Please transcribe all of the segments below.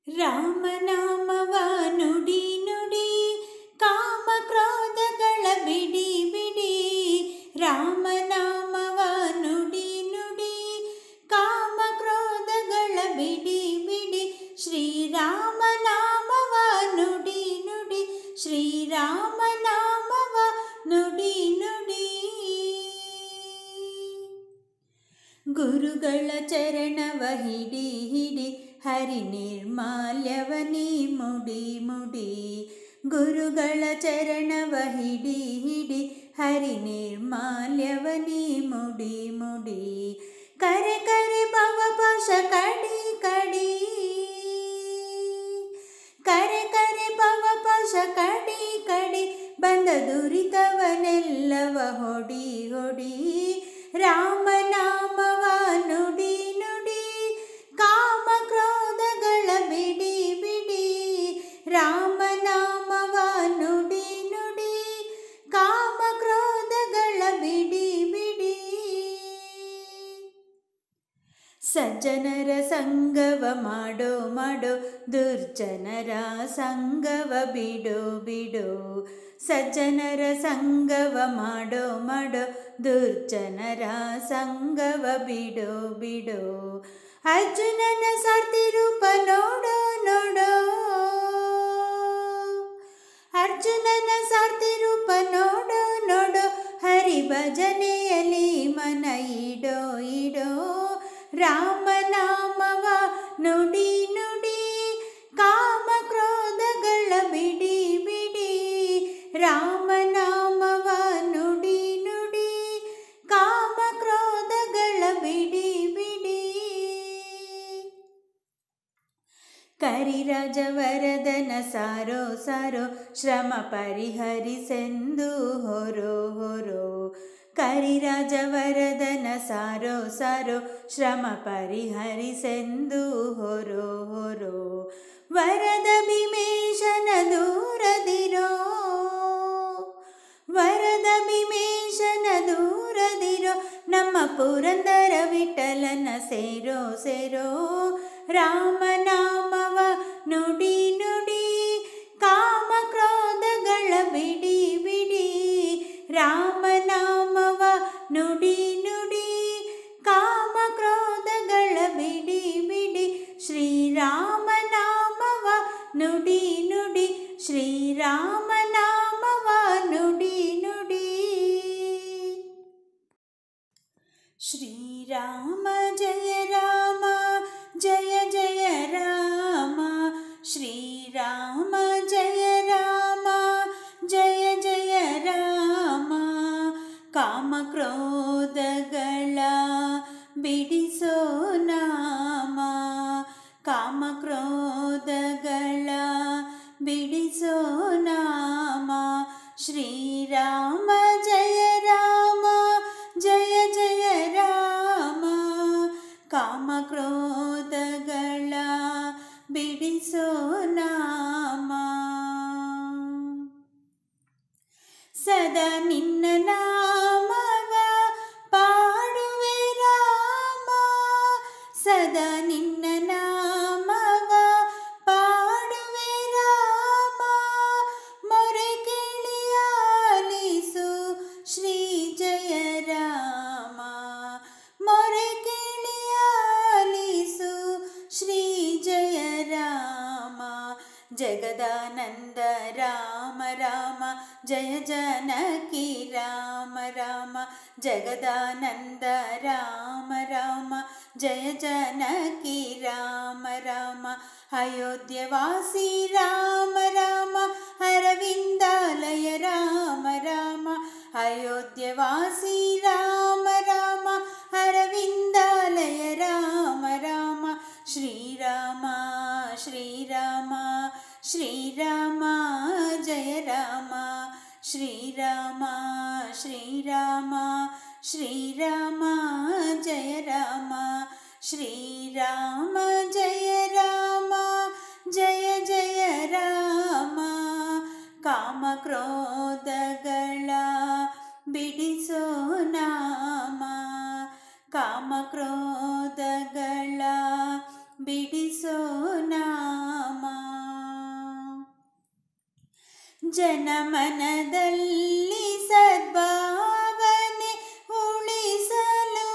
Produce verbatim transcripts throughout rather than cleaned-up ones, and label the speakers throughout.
Speaker 1: ರಾಮನಾಮವ ನುಡಿ ನುಡಿ ಕಾಮ ಕ್ರೋಧಗಳ ಬಿಡಿ ಬಿಡಿ. ರಾಮನಾಮವ ನುಡಿ ನುಡಿ ಕಾಮ ಕ್ರೋಧಗಳ ಬಿಡಿ ಬಿಡಿ. ಶ್ರೀರಾಮನಾಮವ ನುಡಿ ನುಡಿ ಶ್ರೀರಾಮನಾಮವ ನುಡಿ ನುಡಿ. ಗುರುಗಳ ಚರಣವ ಹಿಡಿ ಹಿಡಿ ಹರಿ ನಿರ್ಮಾಲ್ಯವನಿ ಮುಡಿ ಮುಡಿ. ಗುರುಗಳ ಚರಣವ ಹಿಡಿ ಹಿಡಿ ಹರಿ ನಿರ್ಮಾಲ್ಯವನಿ ಮುಡಿ ಮುಡಿ. ಕರೆ ಕರೆ ಭವಪಾಶ ಕಡಿ ಕಡಿ ಕರೆ ಕರೆ ಭವಪಾಶ ಕಡಿ ಕಡಿ. ಬಂದ ದುರಿತವನೆಲ್ಲವ ಹೊಡಿ ಹೊಡಿ. ರಾಮನಾಮವ ನುಡಿ ನುಡಿ ಕಾಮ ಕ್ರೋಧಗಳ ಬಿಡಿ ಬಿಡಿ. ರಾಮನಾಮವ ನುಡಿ ನುಡಿ ಕಾಮ ಕ್ರೋಧಗಳ ಬಿಡಿ ಬಿಡಿ. ಸಜ್ಜನರ ಸಂಗವ ಮಾಡೋ ಮಾಡೋ ದುರ್ಜನರ ಸಂಗವ ಬಿಡೋ ಬಿಡೋ. ಸಜ್ಜನರ ಸಂಗವ ಮಾಡೋ ಮಾಡೋ ದುರ್ಜನರ ಸಂಗವ ಬಿಡೋ ಬಿಡೋ. ಅರ್ಜುನನ ಸಾರ್ಥಿ ರೂಪ ನೋಡೋ ನೋಡೋ. ಅರ್ಜುನನ ಸಾರ್ಥಿ ರೂಪ ನೋಡೋ ನೋಡೋ. ಹರಿ ಭಜನೆಯಲ್ಲಿ ಮನ ಇಡೋ ಇಡೋ. ರಾಮನಾಮವ ನುಡಿ ನುಡಿ ಕಾಮ ಕ್ರೋಧಗಳ ಬಿಡಿ ಬಿಡಿ. ರಾಮನಾಮವ ನುಡಿ ನುಡಿ ಕಾಮ ಕ್ರೋಧಗಳ ಬಿಡಿ ಬಿಡಿ. ಕರಿರಾಜವರದನ ಸಾರೋ ಸಾರೋ ಶ್ರಮ ಪರಿಹರಿಸೆಂದು ಹೊರೋ ಹೊರೋ. ಕರಿರಾಜವರದನ ಸಾರೋ ಸಾರೋ ಶ್ರಮ ಪರಿಹರಿಸೆಂದು ಹೊರೋ ಹೊರೋ. ವರದ ಭೀಮೇಶನ ದೂರದಿರೋ. ವರದ ಭೀಮೇಶನ ದೂರದಿರೋ. ನಮ್ಮ ಪುರಂದರ ವಿಠಲನ ಸೇರೋ ಸೇರೋ. ರಾಮನಾಮವ ನುಡಿ ನುಡಿ ಕಾಮ ಕ್ರೋಧಗಳ ಬಿಡಿ ಬಿಡಿ. ರಾಮನಾಮವ ನುಡಿ ನುಡಿ ಕಾಮ ಕ್ರೋಧಗಳ ಬಿಡಿ ಬಿಡಿ. ಶ್ರೀರಾಮನಾಮವ ನುಡಿ ನುಡಿ ಶ್ರೀರಾಮನಾಮವ ನುಡಿ ನುಡಿ. ಶ್ರೀರಾಮ ಜಯ ರಾಮ ಜಯ ಜಯ ರಾಮ. ಶ್ರೀರಾಮ ಜಯ ರಾಮ ಜಯ ಜಯ ರಾಮ. ಕಾಮ ಕ್ರೋಧಗಳ ಬಿಡಿಸೋ ನಾಮ. ಕಾಮ ಕ್ರೋಧಗಳ ಬಿಡಿಸೋ ನಾಮ. ಶ್ರೀರಾಮ ಜಯ ರಾಮ ಜಯ ಜಯ ರಾಮ. ಕಾಮ ಕ್ರೋಧಗಳ ಬಿಡಿಸೋ ನಾಮ. ಸದಾ ನಿನ್ನ ನಾಮವ ಪಾಡುವೆ ರಾಮ. ಸದಾ ನಿನ್ನ ನಾಮವ ಪಾಡುವೆ ರಾಮ. ಮೊರೆ ಕೇಳಿಯಾಲಿಸು ಶ್ರೀ ಜಯ ರಾಮ. ಮೊರೆ ಕೇಳಿಯಾಲಿಸು ಶ್ರೀ ಜಯ ರಾಮ. ಜಗದಾನಂದ ರಾಮ ರಾಮ ಜಯ ಜನಕಿ ರಾಮ ರಾಮ. ಜಗದಾನಂದ ರಾಮ ರಾಮ ಜಯ ಜನಕಿ ರಾಮ ರಾಮ. ಅಯೋಧ್ಯವಾಸಿ ರಾಮ ರಾಮ ಅರವಿಂದಾಲಯ ರಾಮ ರಾಮ. ಅಯೋಧ್ಯವಾಸಿ ರಾಮ ರಾಮ ಅರವಿಂದಾಲಯ ರಾಮ ರಾಮ. ಶ್ರೀರಾಮ ಶ್ರೀರಾಮ ಶ್ರೀರಾಮ ಜಯ ರಾಮ. ಶ್ರೀರಾಮ ಶ್ರೀರಾಮ ಶ್ರೀರಾಮ ಜಯ ರಾಮ. ಶ್ರೀರಾಮ ಜಯ ರಾಮ ಜಯ ಜಯ ರಾಮ. ಕಾಮ ಕ್ರೋಧಗಳ ಬಿಡಿಸೋ ನಾಮ. ಕಾಮ ಕ್ರೋಧಗಳ ಬಿಡಿಸೋ ನಾಮ. ಜನಮನದಲ್ಲಿ ಸದ್ಭಾವನೆ ಉಳಿಸಲು,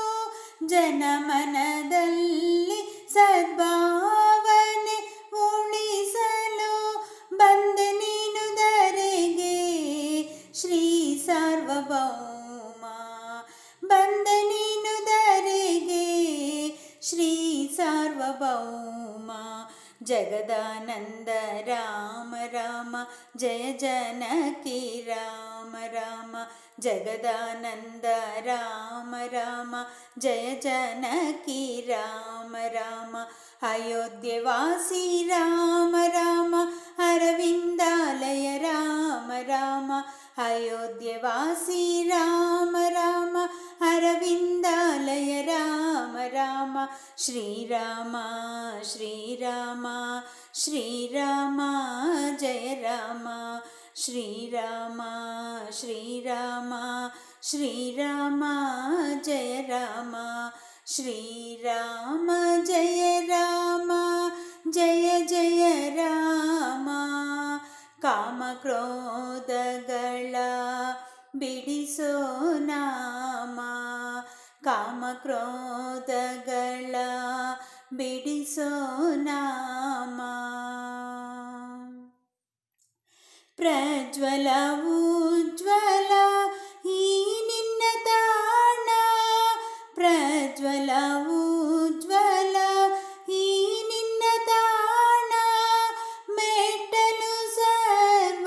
Speaker 1: ಜನಮನದಲ್ಲಿ ಸದ್ಭಾವನೆ ಉಳಿಸಲು ಬಂದೆ ನೀನು ಧರೆಗೆ ಶ್ರೀ ಸಾರ್ವಭೌಮ, ಬಂದೆ ನೀನು ಧರೆಗೆ ಶ್ರೀ ಸಾರ್ವಭೌಮ. ಜಗದಾನಂದ ರಾಮ ರಾಮ ಜಯ ಜನಕಿ ರಾಮ ರಾಮ, ಜಗದಾನಂದ ರಾಮ ರಾಮ ಜಯ ಜನಕಿ ರಾಮ ರಾಮ. ಅಯೋಧ್ಯವಾಸಿ ರಾಮ ರಾಮ ಅರವಿಂದಾಲಯ ರಾಮ ರಾಮ, ಅಯೋಧ್ಯವಾಸಿ ರಾಮ ರಾಮ ಅರವಿಂದಾಲಯ ರಾಮ ರಾಮ. ಶ್ರೀರಾಮ ಶ್ರೀರಾಮ ಶ್ರೀರಾಮ ಜಯ ರಾಮ, ಶ್ರೀರಾಮ ಶ್ರೀರಾಮ ಶ್ರೀರಾಮ ಜಯ ರಾಮ, ಶ್ರೀರಾಮ ಜಯ ರಾಮ ಜಯ ಜಯ ರಾಮ. ಕಾಮ ಕ್ರೋಧಗಳ ಬಿಡಿಸೋ ನಾಮ, ಕಾಮ ಕ್ರೋಧಗಳ ಬಿಡಿಸೋ ನಾಮ. ಪ್ರಜ್ವಲ ಉಜ್ವಲ ಈ ನಿನ್ನ ತಾಣ, ಪ್ರಜ್ವಲ ಉಜ್ವಲ ಈ ನಿನ್ನ ತಾಣ. ಮೆಟ್ಟಲು ಸರ್ವ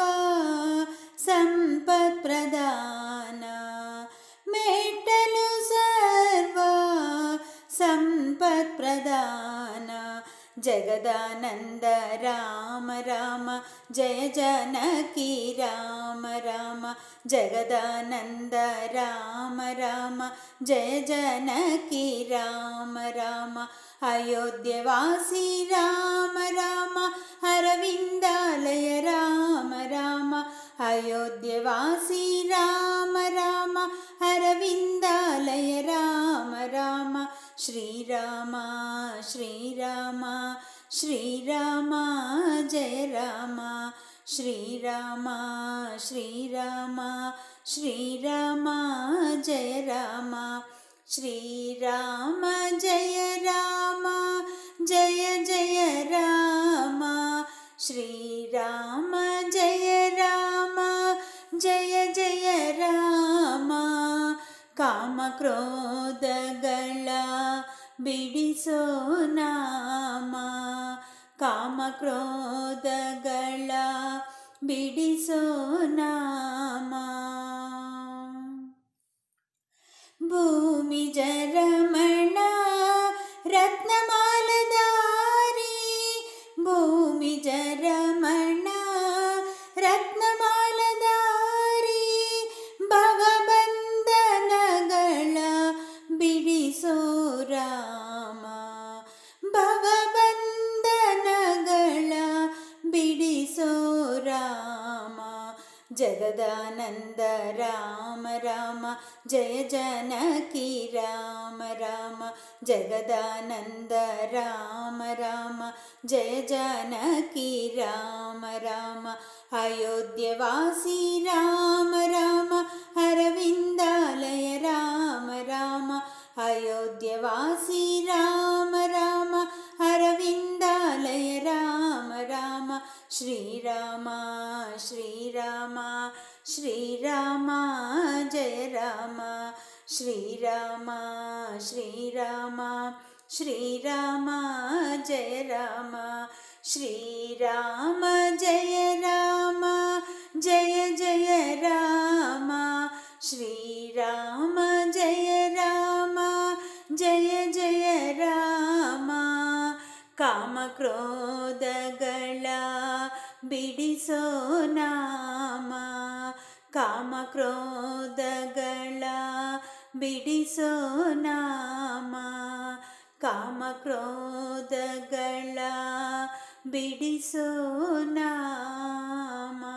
Speaker 1: ಸಂಪತ್ ಪ್ರದಾನ, ಮೆಟ್ಟಲು ಸರ್ವ ಸಂಪತ್ ಪ್ರದಾನ. ಜಗದಾನಂದ ರಾಮ ರಾಮ ಜಯ ಜನಕಿ ರಾಮ ರಾಮ, ಜಗದಾನಂದ ರಾಮ ರಾಮ ಜಯ ಜನಕಿ ರಾಮ ರಾಮ. ಅಯೋಧ್ಯವಾಸಿ ರಾಮ ರಾಮ ಅರವಿಂದಾಲಯ ರಾಮ ರಾಮ, ಅಯೋಧ್ಯವಾಸಿ ರಾಮ ರಾಮ ಅರವಿಂದಾಲಯ ರಾಮ ರಾಮ. ಶ್ರೀರಾಮ ಶ್ರೀರಾಮ ಶ್ರೀರಾಮ ಜಯ ರಾಮ, ಶ್ರೀರಾಮ ಶ್ರೀರಾಮ ಶ್ರೀರಾಮ ಜಯ ರಾಮ, ಶ್ರೀರಾಮ ಜಯ ರಾಮ ಜಯ ಜಯ ರಾಮ, ಶ್ರೀರಾಮ ಜಯ ರಾಮ ಜಯ ಜಯ ರಾಮ. ಕಾಮ ಕ್ರೋಧಗಳ ಬಿಡಿಸೋ ನಾಮ, ಕಾಮ ಕ್ರೋಧಗಳ ಬಿಡಿಸೋ ನಾಮ. ಭೂಮಿ ಜರಮಣ ರತ್ನಮಾಲಧಾರಿ, ಭೂಮಿ ಜರಮಣ ರತ್ನಮಾಲಧಾರಿ. ಭವಬಂಧನಗಳ ಬಿಡಿಸೋ ರಾಮ, ಭವಬಂಧನಗಳ ಬಿಡಿಸೋ ರಾಮ. ಜಗದಾನಂದ ರಾಮ ರಾಮ ಜಯ ಜನಕಿ ರಾಮ ರಾಮ, ಜಗದಾನಂದ ರಾಮ ರಾಮ ಜಯ ಜನಕಿ ರಾಮ ರಾಮ. ಅಯೋಧ್ಯವಾಸಿ ರಾಮ ರಾಮ ಅರವಿಂದಾಲಯ ರಾಮ ರಾಮ, ಅಯೋಧ್ಯವಾಸಿ ರಾಮ ರಾಮ ಅರವಿಂದಾಲಯ ರಾಮ ರಾಮ. ಶ್ರೀರಾಮ ಶ್ರೀರಾಮ ಶ್ರೀರಾಮ ಜಯ ರಾಮ, ಶ್ರೀರಾಮ ಶ್ರೀರಾಮ ಶ್ರೀರಾಮ ಜಯ ರಾಮ, ಶ್ರೀರಾಮ ಜಯ ರಾಮ ಜಯ ಜಯ ರಾಮ, ಶ್ರೀರಾಮ ಜಯ ರಾಮ ಜಯ ಜಯ ರಾಮ. ಕಾಮ ಕ್ರೋಧಗಳ ಬಿಡಿಸೋ ನಾಮ, ಕಾಮ ಕ್ರೋಧಗಳ ಬಿಡಿಸೋ ನಾಮ, ಕಾಮ ಕ್ರೋಧಗಳ ಬಿಡಿಸೋ ನಾಮ.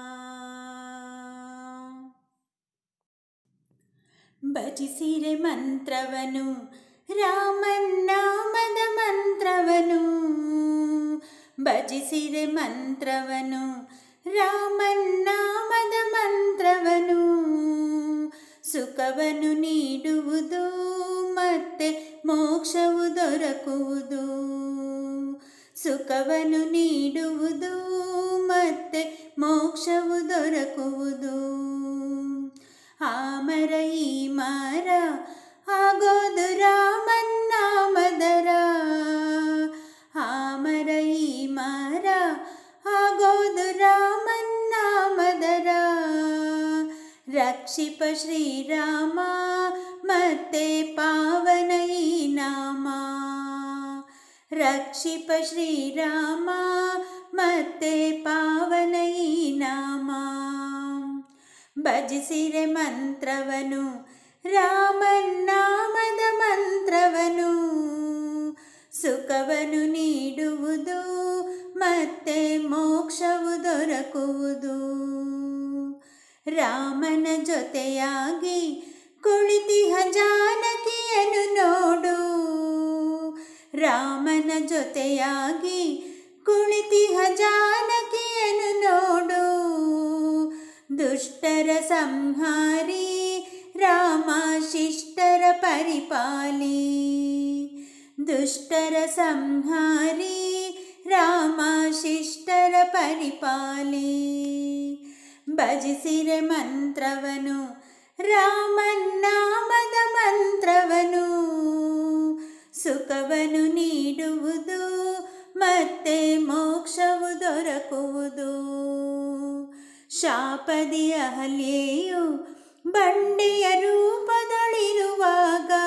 Speaker 1: ಭಜಿಸಿರೆ ಮಂತ್ರವನು ರಾಮನಾಮದ ಮಂತ್ರವನು, ಭಜಿಸಿರೆ ಮಂತ್ರವನು ರಾಮನ್ನಾಮದ ಮಂತ್ರವನು ಸುಖವನ್ನು ನೀಡುವುದು ಮತ್ತೆ ಮೋಕ್ಷವು ದೊರಕುವುದು. ಸುಖವನ್ನು ನೀಡುವುದು ಮತ್ತೆ ಮೋಕ್ಷವು ದೊರಕುವುದು. ಆ ಮರ ಈ ಮರ ಆಗೋದು ರಾಮನ್ನಾಮದರ. ಆ ಮರ ಈ ಮರ ಆಗೋದು ರಾಮನ್ನಾಮದರ. ರಕ್ಷಿಪ ಶ್ರೀರಾಮ ಮತ್ತೆ ಪಾವನ ಈ ನಾಮ. ರಕ್ಷಿಪ ಶ್ರೀರಾಮ ಮತ್ತೆ ಪಾವನ ಈ ನಾಮ. ಭಜಿಸಿರೆ ಮಂತ್ರವನು ರಾಮನ್ನಾಮದ ಮಂತ್ರವನು ಸುಖವನ್ನು ನೀಡುವುದು ಮತ್ತೆ ಮೋಕ್ಷವು ದೊರಕುವುದು. ರಾಮನ ಜೊತೆಯಾಗಿ ಕುಳಿತಿಹ ಜಾನಕಿಯನ್ನು ನೋಡು. ರಾಮನ ಜೊತೆಯಾಗಿ ಕುಳಿತಿಹ ಜಾನಕಿಯನ್ನು ನೋಡು. ದುಷ್ಟರ ಸಂಹಾರಿ ರಾಮ ಶಿಷ್ಟರ ಪರಿಪಾಲಿ. ದುಷ್ಟರ ಸಂಹಾರಿ ರಾಮ ಶಿಷ್ಟರ ಪರಿಪಾಲಿ. ಭಜಿಸಿರೆ ಮಂತ್ರವನು ರಾಮನ್ನಾಮದ ಮಂತ್ರವನು ಸುಖವನ್ನು ನೀಡುವುದು ಮತ್ತೆ ಮೋಕ್ಷವು ದೊರಕುವುದು. ಶಾಪದಿ ಅಹಲ್ಯೆಯು ಬಂಡೆಯ ರೂಪದಲ್ಲಿರುವಾಗ.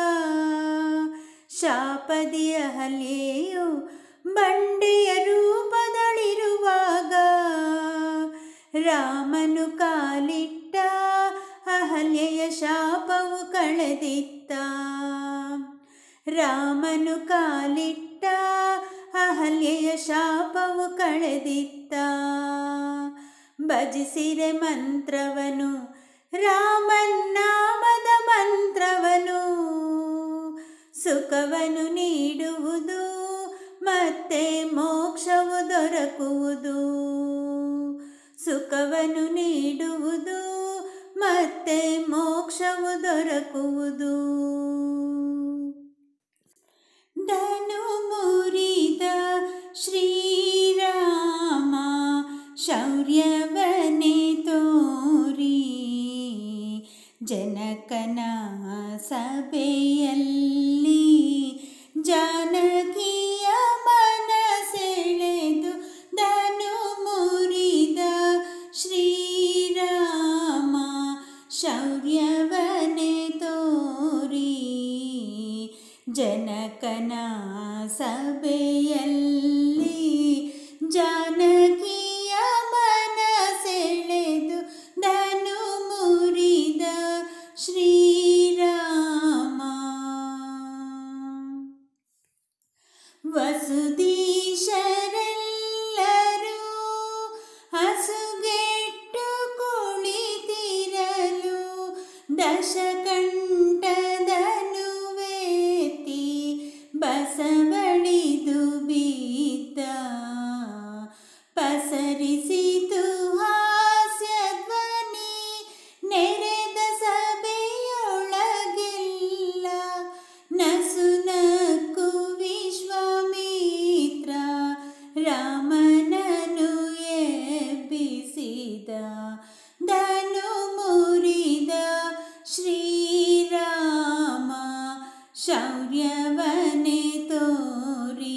Speaker 1: ಶಾಪದಿ ಅಹಲ್ಯೆಯು ಬಂಡೆಯ ರೂಪದಲ್ಲಿರುವಾಗ ರಾಮನು ಕಾಲಿಟ್ಟ ಅಹಲ್ಯೆಯ ಶಾಪವು ಕಳೆದಿತ್ತ. ರಾಮನು ಕಾಲಿಟ್ಟ ಅಹಲ್ಯೆಯ ಶಾಪವು ಕಳೆದಿತ್ತ. ಭಜಿಸಿರೆ ಮಂತ್ರವನು ರಾಮನ್ನಾಮದ ಮಂತ್ರವನು ಸುಖವನ್ನು ನೀಡುವುದು ಮತ್ತೆ ಮೋಕ್ಷವು ದೊರಕುವುದು. ಸುಖವನ್ನು ನೀಡುವುದು ಮತ್ತೆ ಮೋಕ್ಷವು ದೊರಕುವುದು. ಧನು ಮುರಿದ ಶ್ರೀರಾಮ ಶೌರ್ಯವನೆ ತೋರಿ ಜನಕನ ಸಭೆಯಲ್ಲಿ ಜಾನಕಿಯ ಮನಸೆಳೆದು. ಧನು ಮುರಿದ ಶ್ರೀರಾಮ ಶೌರ್ಯವನೆ ತೋರಿ ಜನಕನ ಸಭೆಯಲ್ಲಿ ಜಾನಕಿಯ ಮನಸೆಳೆದು. ಧನು ಮುರಿದ ಶ್ರೀರಾಮ ವಸುದೀಶರೆಲ್ಲರೂ ಹಸುಗೆಟ್ಟು ಕುಳಿತಿರಲು ದಶಕಂಠದನುವೇತಿ ಬಸವಳಿದು ಬಿದ್ದ. ಪಸರಿಸಿತು ಹಾಸ್ಯಧ್ವನಿ ನೆರೆದ ಸಭೆಯೊಳಗೆಲ್ಲ. ನಸು ನಕ್ಕು ವಿಶ್ವಾಮಿತ್ರ ರಾಮನನು ಎಬ್ಬಿಸಿದ. ಧನು ಮುರಿದ ಶ್ರೀರಾಮ ಶೌರ್ಯವನೆ ತೋರಿ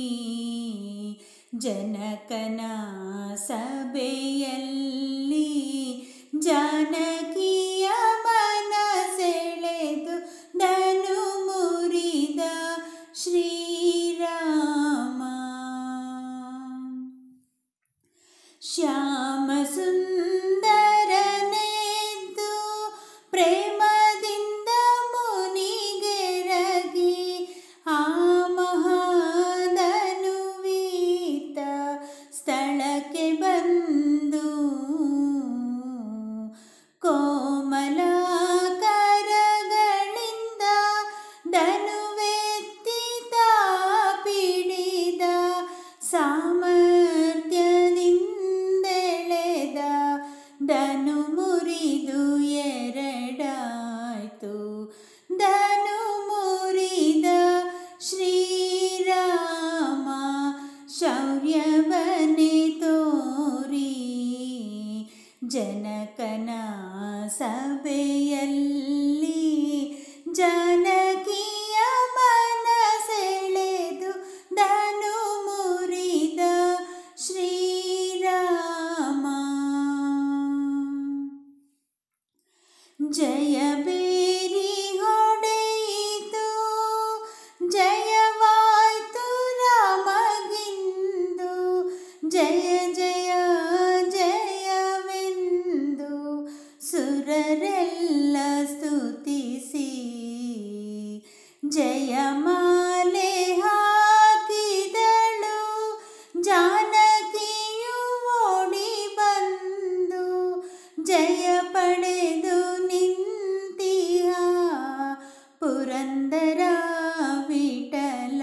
Speaker 1: ಜನಕನ ಸಭೆಯಲ್ಲಿ ಜಾನಕಿಯ ಮನಸೆಳೆದು. ಧನು ಮುರಿದ ಶ್ರೀರಾಮ ಶ್ಯಾಮ ಸುಂದರನೆದ್ದು ಪ್ರೇಮದಿಂದ ಮುನಿಗೆರಗಿ ಆ ಮಹಾಧನುವೀತ ಸ್ಥಳಕ್ಕೆ ಬಂದು ಕೋಮಲ ಕರಗಳಿಂದ ಧನುವೆತ್ತಿ ತಾಪಿಡಿದ. ಸಾಮರ್ಥ್ಯದಿಂದೆಳೆದ ಶೌರ್ಯವನೆ ತೋರಿ ಜನಕನ ಸಭೆಯಲ್ಲಿ ಜಾನಕಿಯ ಮನ ಸೆಳೆದು ಧನು ಮುರಿದ ಶ್ರೀರಾಮ. ಜಯ ಬೇರಿ ಹೊಡೆಯಿತು ಜಯವಾಯ್ತು ರಾಮಗಿಂದು, ಜಯ ಜಯ ಜಯವೆಂದು ಸುರರೆಲ್ಲ ಸ್ತುತಿಸಿ ಜಯಮಾಲೆ ಹಾಕಿದಳು. ಜಾನಕಿಯು ಓಡಿ ಬಂದು ಜಯ ಪಡೆದು ನಿಂತಿಹ ಪುರಂದರ ವಿಠಲ.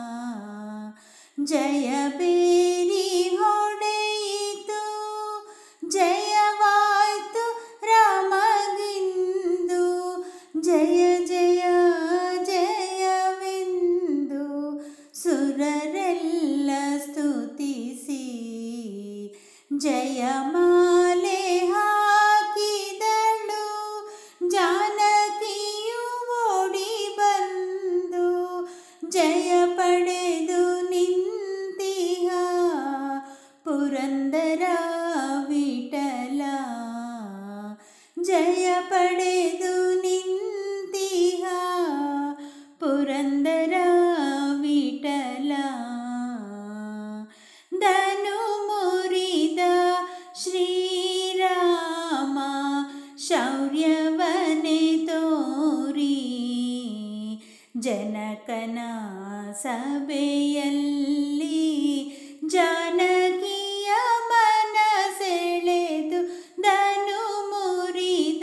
Speaker 1: ಜಯ ಬೇರಿ ಹೊಡೆಯಿತು ಜಯವಾಯ್ತು ರಾಮಗಿಂದು, ಜಯ ಜಯ ಜಯವೆಂದು ಸುರರೆಲ್ಲ ಸ್ತುತಿಸಿ ಜಯಮಾಲೆ ಹಾಕಿದಳು. ಜಾನಕಿಯು ಓಡಿ ಬಂದು ಜಯ ಪಡೆದು ನಿಂತಿಹ ಪುರಂದರ ವಿಠಲ. ಜಯ ಪಡೆದು ನಿಂತಿಹ ಪುರಂದರ ವಿಠಲ. ಧನು ಮುರಿದ ಶ್ರೀರಾಮ ಶೌರ್ಯವನೆ ತೋರಿ ಜನಕನ ಸಭೆಯಲ್ಲಿ ಜಾನಕಿಯ ಮನ ಸೆಳೆದು ಧನು ಮುರಿದ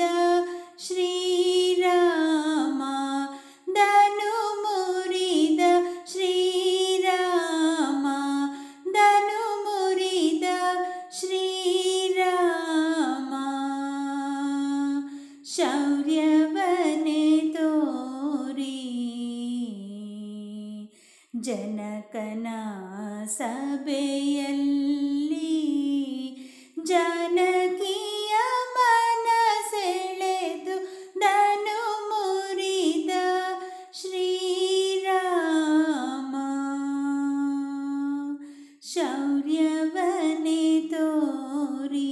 Speaker 1: ಶ್ರೀರಾಮ. ಧನು ಮುರಿದ ಶ್ರೀರಾಮ, ಧನು ಮುರಿದ ಶ್ರೀರಾಮ. ಶೌರ್ಯವನೆ ತೋರಿ ಜನಕನ ಸಭೆಯಲ್ಲಿ ಜಾನಕಿಯ ಮನ ಸೆಳೆದು ಧನು ಮುರಿದ ಶ್ರೀರಾಮ. ಶೌರ್ಯವನೆ ತೋರಿ.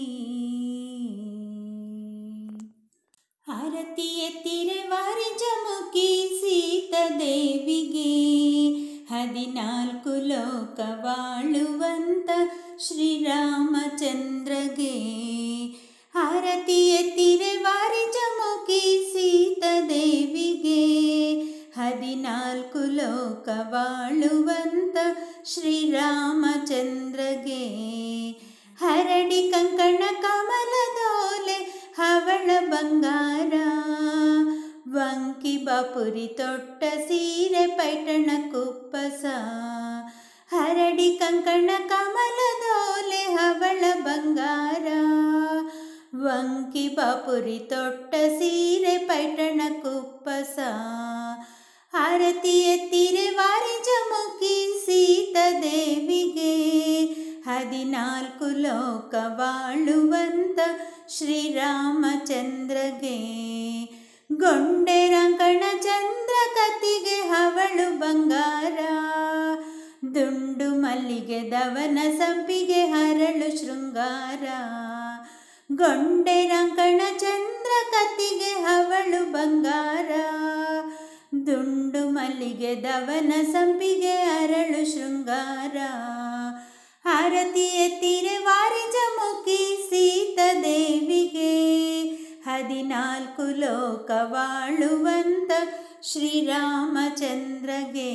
Speaker 1: ಆರತಿ ಎತ್ತಿರೆ ವಾರಿಜಮುಖಿ ಸೀತಾದೇವಿಗೆ, ಹದಿನಾಲ್ಕು ಲೋಕವಾಳುವಂತ ಶ್ರೀರಾಮಚಂದ್ರಗೆ. ಆರತಿ ಎತ್ತಿರೆ ವಾರಿಜಮುಖಿ ಸೀತಾದೇವಿಗೆ, ಹದಿನಾಲ್ಕು ಲೋಕವಾಳುವಂತ ಶ್ರೀರಾಮಚಂದ್ರಗೆ. ಹರಡಿ ಕಂಕಣ ಕಮಲದೋಲೆ ಹವಳ ಬಂಗಾರ, ವಂಕಿ ಬಾಪುರಿ ತೊಟ್ಟ ಸೀರೆ ಪೈಠಣ ಕುಪ್ಪಸ. ಹರಡಿ ಕಂಕಣ ಕಮಲದೋಲೆ ಹವಳ ಬಂಗಾರ, ವಂಕಿ ಬಾಪುರಿ ತೊಟ್ಟ ಸೀರೆ ಪೈಠಣ ಕುಪ್ಪಸ. ಆರತಿ ಎತ್ತಿರೆ ವಾರಿಜಮುಖಿ ಸೀತಾದೇವಿಗೆ, ಹದಿನಾಲ್ಕು ಲೋಕವಾಳುವಂತ ಶ್ರೀರಾಮಚಂದ್ರಗೆ. ಗೊಂಡೆ ರಂಕಣ ಚಂದ್ರ ಕತಿಗೆ ಹವಳು ಬಂಗಾರ, ದುಂಡು ಮಲ್ಲಿಗೆ ದವನ ಸಂಪಿಗೆ ಹರಳು ಶೃಂಗಾರ. ಗೊಂಡೆ ರಂಕಣ ಚಂದ್ರ ಕತಿಗೆ ಹವಳು ಬಂಗಾರ, ದುಂಡು ಮಲ್ಲಿಗೆ ದವನ ಸಂಪಿಗೆ ಅರಳು ಶೃಂಗಾರ. ಆರತಿ ಎತ್ತಿರೆ ವಾರಿಜಮುಖಿ ಸೀತಾದೇವಿಗೆ, ಹದಿನಾಲ್ಕು ಲೋಕವಾಳುವಂತ ಶ್ರೀರಾಮಚಂದ್ರಗೆ.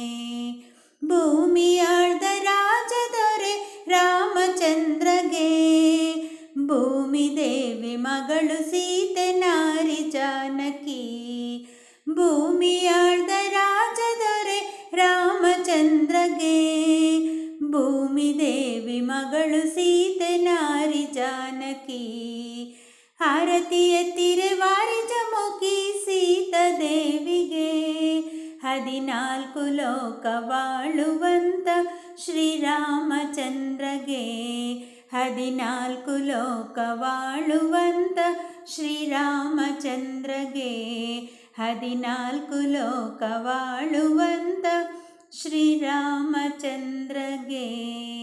Speaker 1: ಭೂಮಿಯಾಳ್ದ ರಾಜದೊರೆ ರಾಮಚಂದ್ರಗೆ, ಭೂಮಿ ದೇವಿ ಮಗಳು ಸೀತೆ ನಾರಿ ಜಾನಕಿ. ಭೂಮಿಯಾಳ್ದ ರಾಜದೊರೆ ರಾಮಚಂದ್ರಗೆ, ಭೂಮಿ ದೇವಿ ಮಗಳು ಸೀತೆ ನಾರಿ ಜಾನಕಿ. ಆರತಿ ಎತ್ತಿರೆ ವಾರಿಜಮುಖಿ ಸೀತಾದೇವಿಗೆ, ಹದಿನಾಲ್ಕು ಲೋಕವಾಳುವಂತ ಶ್ರೀರಾಮಚಂದ್ರಗೆ ಹದಿನಾಲ್ಕು ಲೋಕವಾಳುವಂತ ಶ್ರೀರಾಮಚಂದ್ರಗೆ ಹದಿನಾಲ್ಕು ಲೋಕವಾಳುವಂತ ಶ್ರೀರಾಮಚಂದ್ರಗೆ